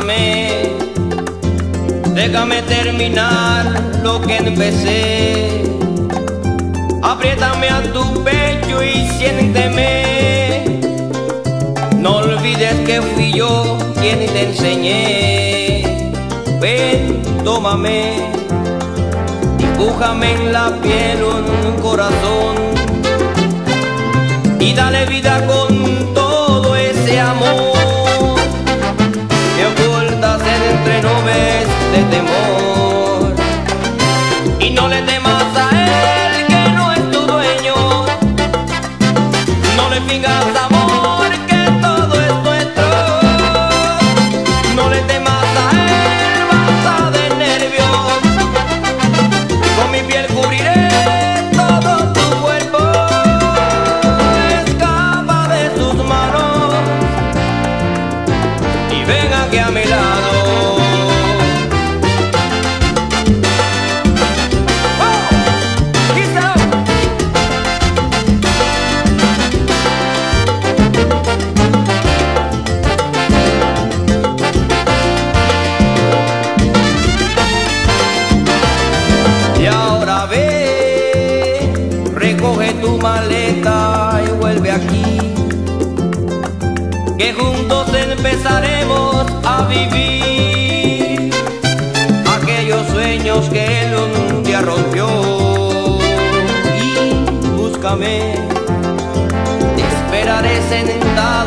bésame, déjame terminar lo que empecé. Apriétame a tu pecho y siénteme. No olvides que fui yo quien te enseñé. Ven, tómame, dibújame en la piel un corazón y dale vida con todo ese amor que ocultas entre nubes de temor. Y no le temas a él que no es tu dueño, no le fingas amor que todo es nuestro. No le temas a él, basta de nervios, con mi piel cubriré todo tu cuerpo. Escapa de sus manos y ven aquí a mi lado. Recoge tu maleta y vuelve aquí, que juntos empezaremos a vivir aquellos sueños que él un día rompió. Y búscame, te esperaré sentada